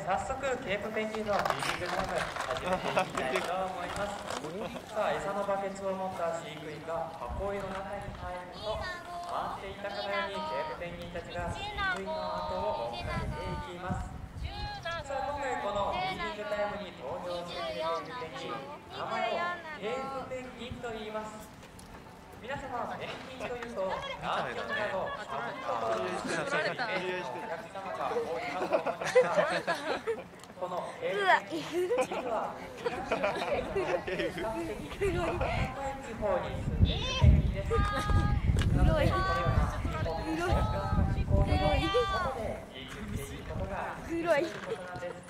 早速ケープペンギンのフィーディングタイム始めていきたいと思います。さあ、餌のバケツを持った飼育員が箱入りの中に入ると、回っていたかのようにケープペンギンたちが飼育員の後を追っかけていきます。さあ、今回このフィーディングタイムに登場してくれているペンギン、名前をケープペンギンと言います。皆様、ペンギンというと、南極など寒いところに住んでいるイメージのお客様が多いかと思いますが、このケープペンギン、実は比較的暖かい地方に住んでいるペンギンです。なので、このような日本の極暖な気候でも外で生きていることができることなんです。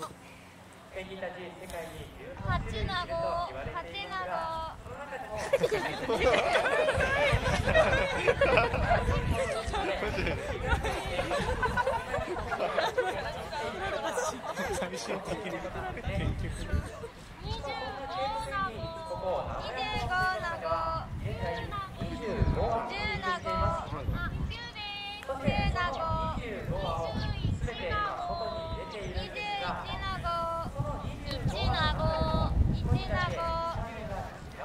ペンギンたち世界に18種類いると言われていますが、その中でも最終的にここ名古屋港の中では現在25羽飼育しています。そしてその25羽を全て今外に入れているんですが、その25羽の中でも少しだけ種が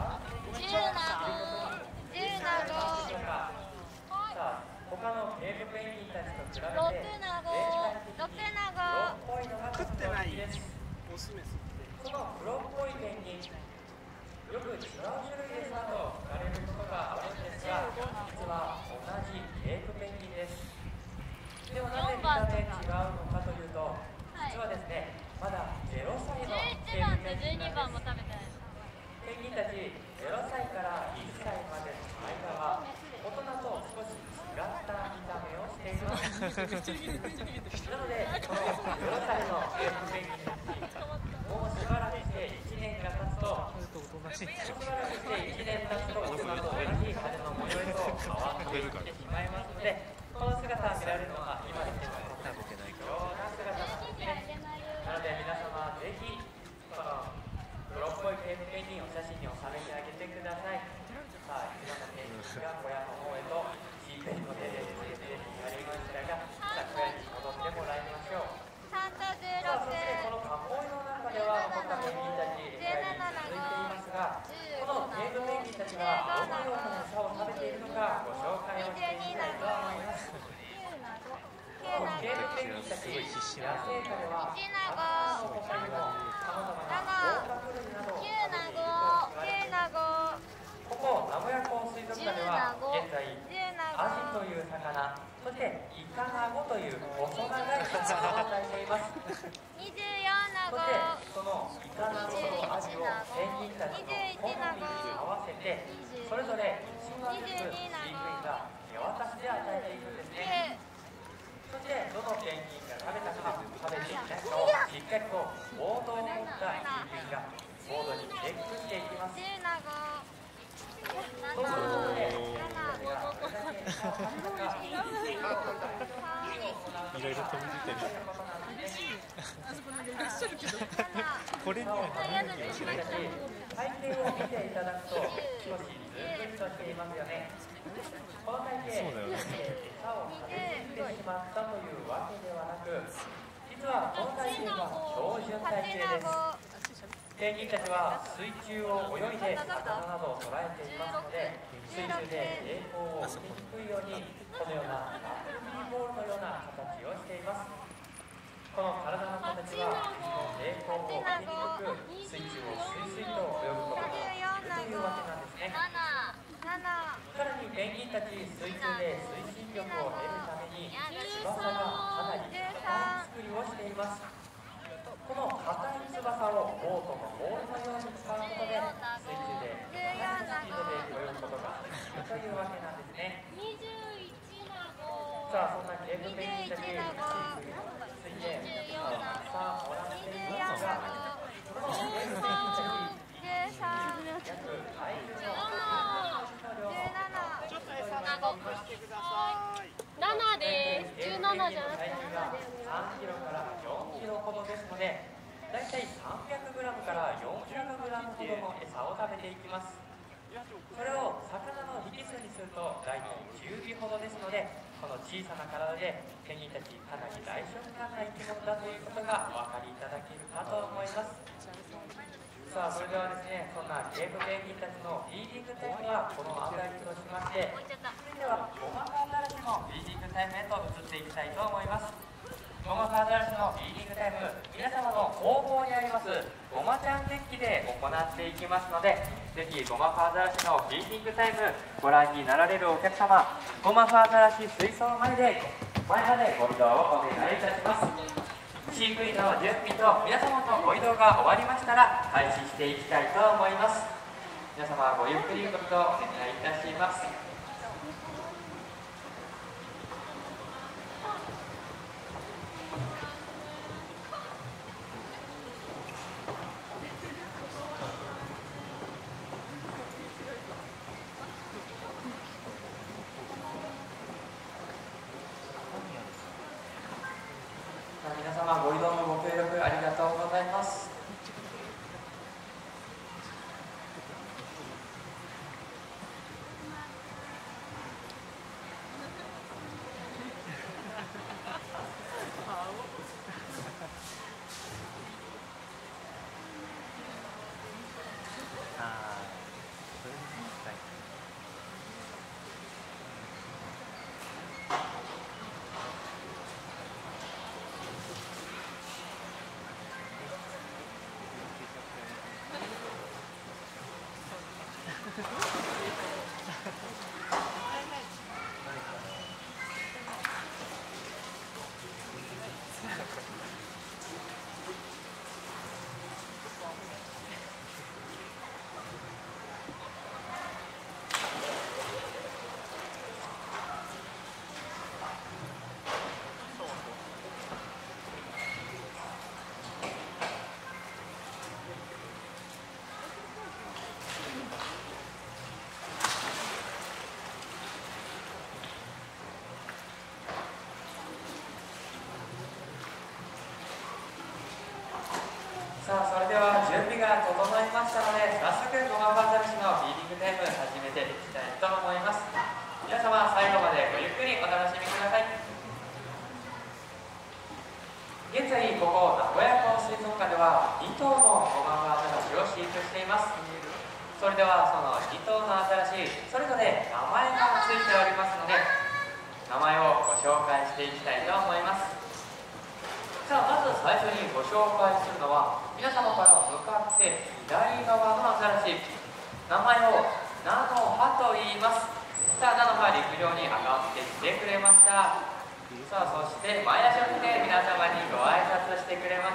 違うでしょうか。さあ、他のケープペンギンたちと比べて全体的に黒っぽいのが特徴的です。この黒っぽいペンギン、よく違う種類ですかと聞かれることがあるんですが、実は同じケープペンギンです。ではなぜ見た目違うのかというと、実はですね、まだ0歳のケープペンギンなんです。ペンギンたち0歳から1歳までの間は大人と少し違った見た目をしています。なので、この0歳のケープペンギンたち、もうしばらくして1年が経つと、大人と同じ羽の模様へと変わっていってしまいますので、この姿を見られるのが今でも貴重な姿なんですね。なので皆様、ぜひこの黒っぽいケープペンギンを写真に収めてあげてください。さあ、今のペンギンが小屋の方へと飼育員の手で連れてやりましたが、さあ、小屋に戻ってもらいましょう。さあ、そしてこの囲いの中では残ったペンギンたち餌やりに続いていますが、このケープペンギンたちはどのような餌を食べているのかご紹介をしていきたいと思います。このケープペンギンたち、野生下では魚の他にもさまざまな甲殻類などを食べていると言われています。ここ名古屋港水族館では現在アジという魚、そしてイカナゴという細長い魚を与えています。そしてそのイカナゴとアジをペンギンたちの好みに合わせて、それぞれ1羽ずつ飼育員が手渡しで与えていくんですね。そしてどのペンギンが食べたか食べていないかをしっかりとボードを持った飼育員がボードにチェックしていきます。そうすることで、 いろいろ飛び出てる。これには何をしないと。 体型を見ていただくと少しずんぐりとしていますよね。この体型、餌を食べ過ぎてしまったというわけではなく、実はこの体型は標準体型です。ペンギンたちは水中を泳いで魚などを捉えていますので、水中で抵抗を受けにくいようにこのようなラグビーボールのような形をしています。この体の形は抵抗を受けにくく、水中をスイスイと泳ぐことができるというわけなんですね。さらにペンギンたち、水中で推進力を得るために翼がかなり硬い作りをしています。この硬い翼をボートのボールのように使うことで水中でかなりのスピードで泳ぐことができるというわけなんですね。さあ、そんなケープペンギンたち、水泳たくさんもらっていますが、このケープペンギンたち約体重のちょっと餌の方してください。7です。17じゃなくて7です。 3キロから4キロほどですので、だいたい300グラムから400グラムほどの餌を食べていきます。それを魚の匹数にするとだいたい10尾ほどですので、 この小さな体でペンギンたちかなり大丈夫な生き物だということがお分かりいただけるかと思います。さあそれではですね、そんなゲートペンギンたちのリーディングタイムはこの辺りとしまして、それではゴマフアザラシのリーディングタイムへと移っていきたいと思います。ゴマフアザラシのリーディングタイム、皆様の後方にありますゴマちゃんデッキで行っていきますので、ぜひゴマフアザラシのリーディングタイムご覧になられるお客様、ゴマフアザラシ水槽前までご移動をお願いいたします。飼育員の準備と皆様のご移動が終わりましたら開始していきたいと思います。皆様ごゆっくりご移動お願いいたします。皆様ご移動のご協力ありがとうございます。さあそれでは準備が整いましたので、早速ゴマフアザラシのフィーディングタイム始めていきたいと思います。皆様最後までごゆっくりお楽しみください。現在ここ名古屋港水族館では2頭のゴマフアザラシを飼育しています。それではその2頭のアザラシそれぞれ名前がついておりますので、名前をご紹介していきたいと思います。さあまず最初にご紹介するのは、皆様から向かって左側のアザラシ、名前をナノハと言います。さあナノハ陸上に上がってきてくれました。さあそして前足を見て皆様にご挨拶してくれました。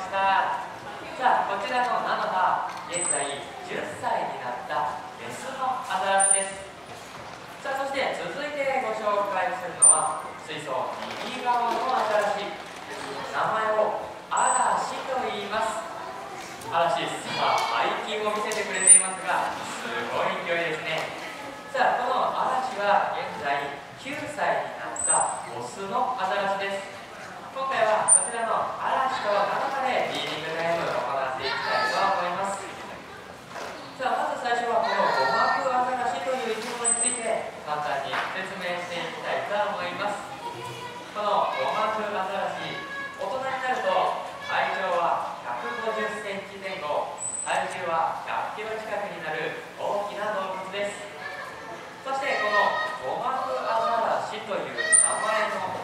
さあこちらのナノハ、現在10歳になったメスのアザラシです。さあそして続いてご紹介するのは水槽右側のアザラシ、名前を嵐と言います。嵐、さあ背筋を見せてくれていますが、すごい勢いですね。さあこの嵐は現在9歳になったオスのアザラシです。今回はこちらの嵐とナノハでリーディングタイムを行っていきたいと思います。さあまず最初はこのゴマフアザラシという生き物について簡単に説明していきたいと思います。このゴマフアザラシ、大人になると体長は150センチ前後、体重は100キロ近くになる大きな動物です。そしてこのゴマフアザラシという名前の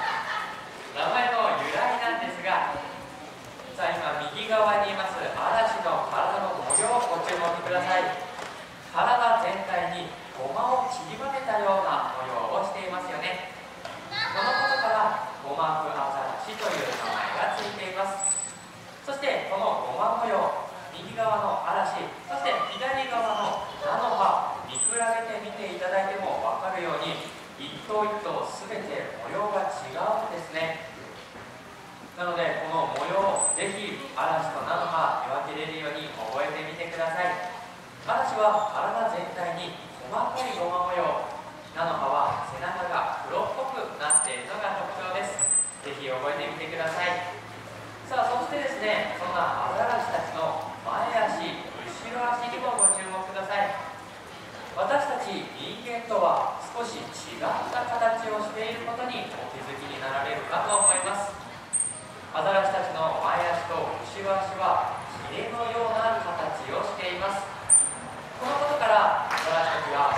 由来なんですが、さあ今右側にいます嵐の体の模様をご注目ください。体全体にゴマを散りばめたような模様をしていますよね。このことからゴマフアザラシという名前がついています。そしてこのゴマ模様、右側の嵐、そして左側のナノハ、見比べてみていただいても分かるように一頭一頭全て模様が違うんですね。なのでこの模様をぜひ嵐とナノハ見分けれるように覚えてみてください。嵐は体全体に細かいゴマ模様、ナノハは背中が黒っぽくなっているのが特徴です。ぜひ覚えてみてください。さあそしてですね、そんなアザラシたちの前足、後ろ足にもご注目ください。私たち人間とは少少し違った形をしていることにお気づきになられるかと思います。アザラシたちの前足と後ろ足はヒレのような形をしています。このことからアザラシたちは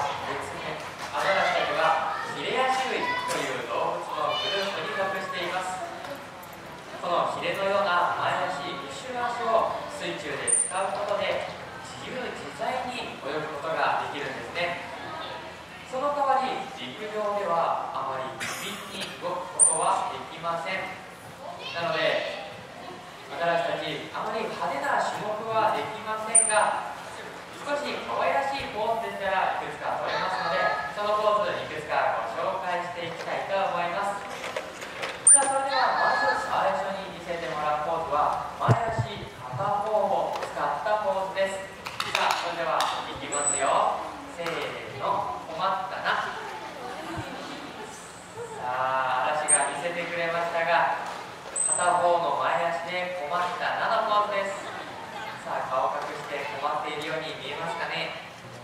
ヒレアシ類という動物のグループに属しています。このヒレのような前足、後ろ足を水中で使うことで自由自在に泳ぐことができるんですね。その代わり陸上ではあまり機敏に動くことはできません。なのでアザラシたちあまり派手な種目はできませんが、少し可愛らしいポーズでしたらいくつか撮れますので、そのポーズいくつかご紹介していきたいと思います。さあ、それではまず最初に見せてもらうポーズは前足片方を使ったポーズです。さあ、それではいきますよ。せーの、困ったな。さあ、嵐が見せてくれましたが、片方の前足で困ったなのポーズです。さあ、顔隠して困っているように見えますかね。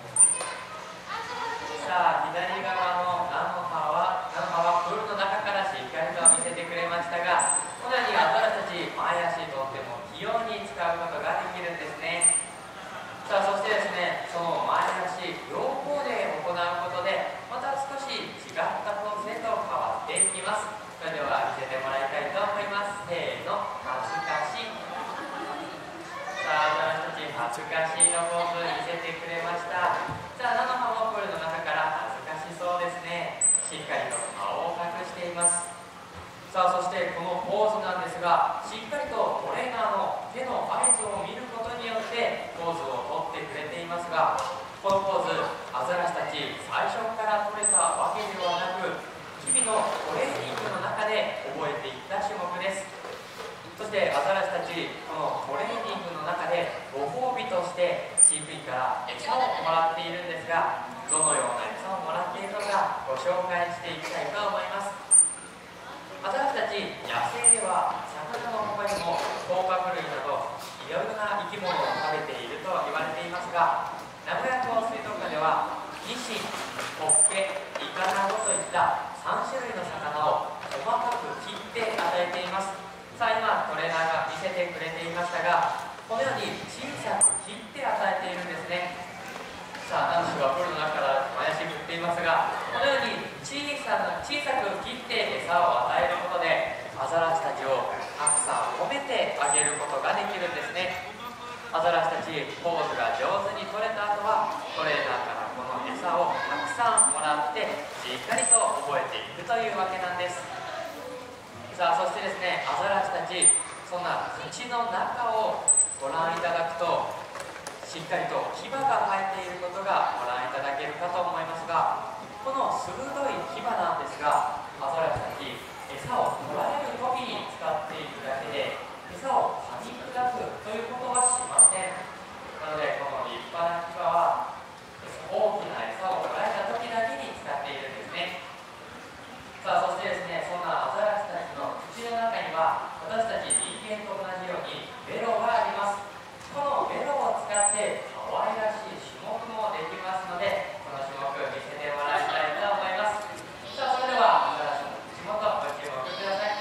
さあ、左側の菜の葉はプールの中からしっかりと見せてくれましたが、このようにアザラシたち前足とっても器用に使うことができるんですね。さあ、そしてですね、その前足両方で行うことでまた少し違ったポーズへと変わっていきます。それでは見せてもらいたいと思います。せーの、恥ずかしい。さあ、アザラシたち恥ずかしいのポーズ見せてくれました。さあ、菜の葉もプールの中から恥ずかしそうですね。しっかりと顔を隠しています。さあ、そしてこのポーズなんですが、しっかりとトレーナーの手の合図を見ることによってポーズをとってくれていますが、このポーズアザラシたち最初から取れたわけではなく、日々のトレーニングの中で覚えていった種目です。そしてアザラシたち、このトレーニングの中でご褒美として飼育員から餌をもらっているんですが、どのような餌をもらっているのかご紹介していきたいと思います。アザラシたち野生では魚の他にも甲殻類などいろいろな生き物を食べていると言われていますが、名古屋港水族館ではニシン、ホッケ、イカなどといった3種類の魚を細かく切って与えています。さあ、今トレーナーが見せてくれていましたが、このように小さく切って与えているんですね。さあ、男子はプールの中から前足振っていますが、このように小さく切って餌を与えることでアザラシたちをたくさん褒めてあげることができるんですね。アザラシたちポーズが上手に取れた後はトレーナーからこの餌をたくさんもらってしっかりと覚えていくというわけなんです。さあ、そしてですね、アザラシたちそんな口の中をご覧いただくとしっかりと牙が生えていることがご覧いただけるかと思いますが、この鋭い牙なんですが、アザラシたち餌を取られる時に使っているだけで餌を噛み砕くということはしません。なのでこの立派な牙は大きな餌を捕らえた時だけに使っているんですね。さあ、そしてですね、そんなアザラシたちの口の中には私たち人間と同じようにベロがあります。このベロを使って可愛らしい種目もできますので、この種目見せてもらいたいと思います。さあ、それではアザラシの口元ご注目ください。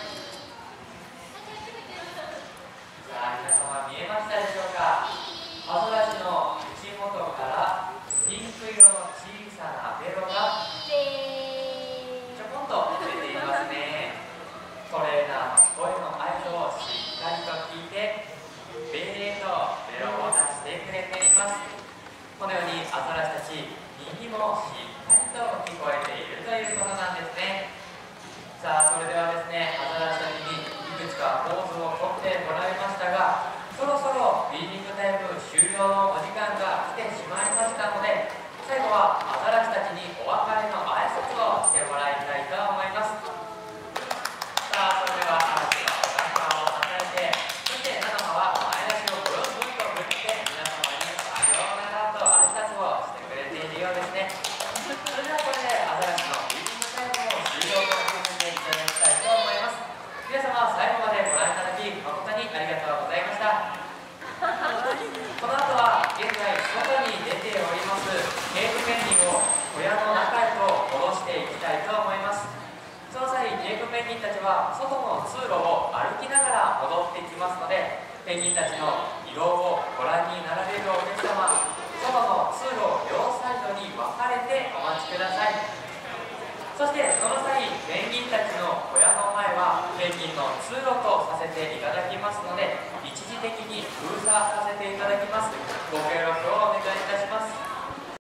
さあ、皆様見えましたでしょうか。アザラシの口元からピンク色の小さなベロがちょこんと出ていますね。トレーナーの声の合図をしっかりと聞いてベーとベロを出してくれています。このようにアザラシたち耳もしっかりと聞こえているということなんですね。さあ、それではですね、アザラシたちにいくつかポーズをとってもらいましたが、そろそろフィーディングタイム終了のお時間が来てしまいましたので、最後はアザラシたちにお別れの挨拶をしてもらいたいと思います。さあ、それでは嵐のお腹を支えて、そして菜の葉は前足をブンブンと振って皆様にさようならと挨拶をしてくれているようですね。それではこれでアザラシのフィーディングタイムを終了とさせていただきたいと思います。皆様最後までご覧いただき誠にありがとうございました。 は外の通路を歩きながら戻ってきますので、ペンギンたちの移動をご覧になられるお客様、外の通路を両サイドに分かれてお待ちください。そしてその際、ペンギンたちの小屋の前はペンギンの通路とさせていただきますので、一時的に封鎖させていただきます。ご協力を